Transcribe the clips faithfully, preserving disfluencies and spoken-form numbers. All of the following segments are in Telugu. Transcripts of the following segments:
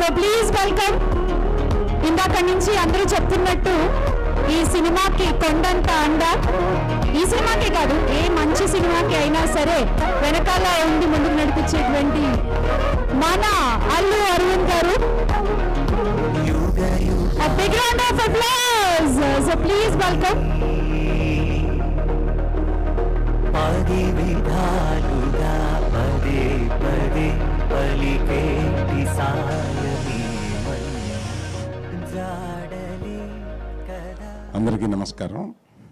So please welcome. ఇందాక నుంచి అందరూ చెప్తున్నట్టు ఈ సినిమాకి కొండంత అండ, ఈ సినిమాకే కాదు ఏ మంచి సినిమాకి అయినా సరే వెనకాల ఉండి ముందుకు నడిపించేటువంటి మన అల్లు అరవింద్ గారు. A big round of applause. So please welcome. పది విధాలుగా పదే పదే పలికేటి సాయమే జాడలే కదా. అందరికీ నమస్కారం.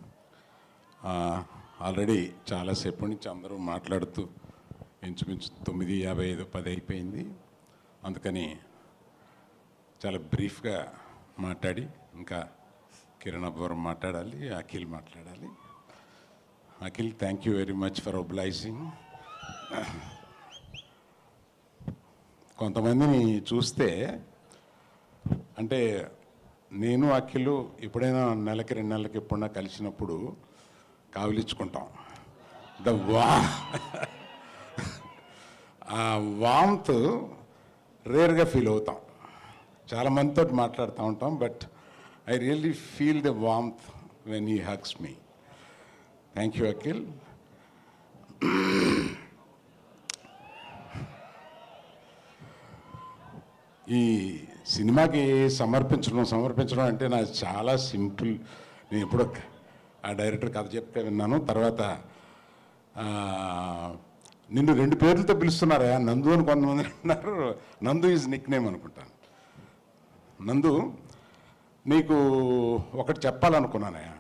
ఆల్రెడీ చాలాసేపు నుంచి అందరూ మాట్లాడుతూ ఇంచుమించు తొమ్మిది యాభై ఐదు పది అయిపోయింది. అందుకని చాలా బ్రీఫ్గా మాట్లాడి ఇంకా కిరణ్ అబ్బవరం మాట్లాడాలి, అఖిల్ మాట్లాడాలి. Akhil, thank you very much for obliging. కొంతమందిని చూస్తే అంటే నేను అఖిల్ ఎప్పుడైనా నెలకి రెండు నెలలకి ఎప్పుడైనా కలిసినప్పుడు కావలించుకుంటాం. ద వా ఆ వామ్త్ రేర్గా ఫీల్ అవుతాం. చాలా మందితో మాట్లాడుతూ ఉంటాం, but I really feel the warmth when he hugs me. Thank you Akhil. ఈ సినిమాకి సమర్పించడం సమర్పించడం అంటే నాకు చాలా సింపుల్. నేను ఎప్పుడో ఆ డైరెక్టర్ కథ చెప్తే విన్నాను. తర్వాత నిన్ను రెండు పేర్లతో పిలుస్తున్నారా నందు అని కొంతమంది అంటున్నారు. నందు ఈజ్ నిక్ నేమ్ అనుకుంటాను. నందు, నీకు ఒకటి చెప్పాలనుకున్నానయ్యా.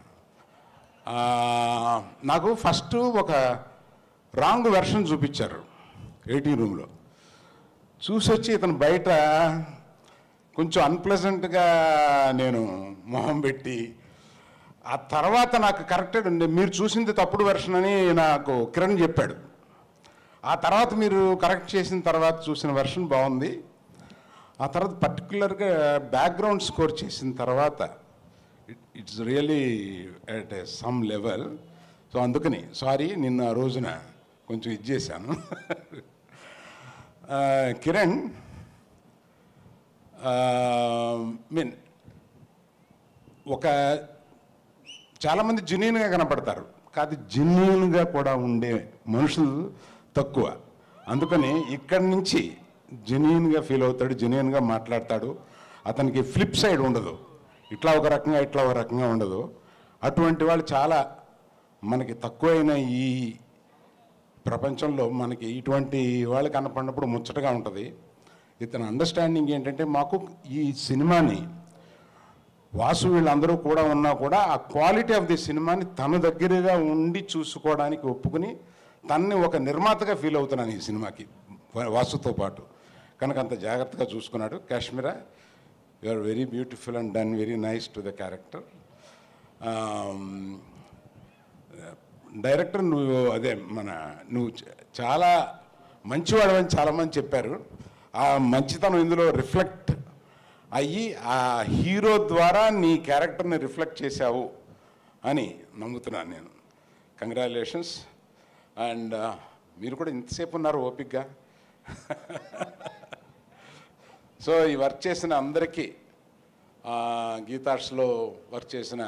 నాకు ఫస్ట్ ఒక రాంగ్ వెర్షన్ చూపించారు ఎయిటీన్ రూమ్లో. చూసి వచ్చి ఇతను బయట కొంచెం అన్ప్లెజెంట్గా నేను మొహం పెట్టి, ఆ తర్వాత నాకు కరెక్టెడ్ మీరు చూసింది తప్పుడు వెర్షన్ అని నాకు కిరణ్ చెప్పాడు. ఆ తర్వాత మీరు కరెక్ట్ చేసిన తర్వాత చూసిన వెర్షన్ బాగుంది. ఆ తర్వాత పర్టికులర్గా బ్యాక్గ్రౌండ్ స్కోర్ చేసిన తర్వాత it it's really at a some level. So అందుకని సారీ, నిన్న ఆ రోజున కొంచెం ఇది చేశాను. కిరణ్, మీన్ ఒక చాలామంది జెన్యూన్గా కనపడతారు, కాదు జెన్యూన్గా కూడా ఉండే మనుషులు తక్కువ. అందుకని ఇక్కడి నుంచి జెన్యూన్గా ఫీల్ అవుతాడు, జెన్యూన్గా మాట్లాడతాడు. అతనికి ఫ్లిప్ సైడ్ ఉండదు, ఇట్లా ఒక రకంగా ఇట్లా ఒక రకంగా ఉండదు. అటువంటి వాళ్ళు చాలా మనకి తక్కువైన ఈ ప్రపంచంలో మనకి ఇటువంటి వాళ్ళు కనపడినప్పుడు ముచ్చటగా ఉంటుంది. ఇతని అండర్స్టాండింగ్ ఏంటంటే, మాకు ఈ సినిమాని వాసు వీళ్ళందరూ కూడా ఉన్నా కూడా ఆ క్వాలిటీ ఆఫ్ ది సినిమాని తన దగ్గరగా ఉండి చూసుకోవడానికి ఒప్పుకుని తన్ని ఒక నిర్మాతగా ఫీల్ అవుతున్నాను ఈ సినిమాకి వాసుతో పాటు. కనుక అంత జాగ్రత్తగా చూసుకున్నాడు. Kashmira, you are very beautiful and done very nice to the character. Director, నువ్వు అదే మన నువ్వు చాలా మంచివాడు అని చాలామంది చెప్పారు. ఆ మంచితనం ఇందులో రిఫ్లెక్ట్ అయ్యి ఆ హీరో ద్వారా నీ క్యారెక్టర్ని రిఫ్లెక్ట్ చేశావు అని నమ్ముతున్నాను నేను. కంగ్రాచులేషన్స్. అండ్ మీరు కూడా ఇంతసేపు ఉన్నారు ఓపిక్గా. సో ఈ వర్క్ చేసిన అందరికీ, గీతార్ట్స్లో వర్క్ చేసిన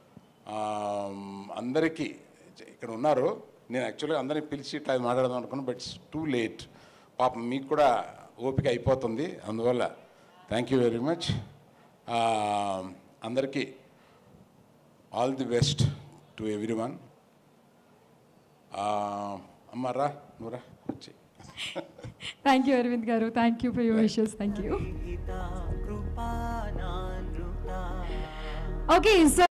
అందరికీ ఇక్కడ ఉన్నారు. నేను యాక్చువల్గా అందరినీ పిలిచి ఇట్లా మాట్లాడదాం అనుకున్నాను, బట్ ఇట్స్ టూ లేట్. పాపం మీకు కూడా ఓపిక అయిపోతుంది. అందువల్ల థ్యాంక్ యూ వెరీ మచ్. అందరికీ all the best to every one. అమ్మారా నువ్వురా వచ్చి. థ్యాంక్ యూ అరవింద్ గారు, thank you for your wishes. Thank you. Okay, so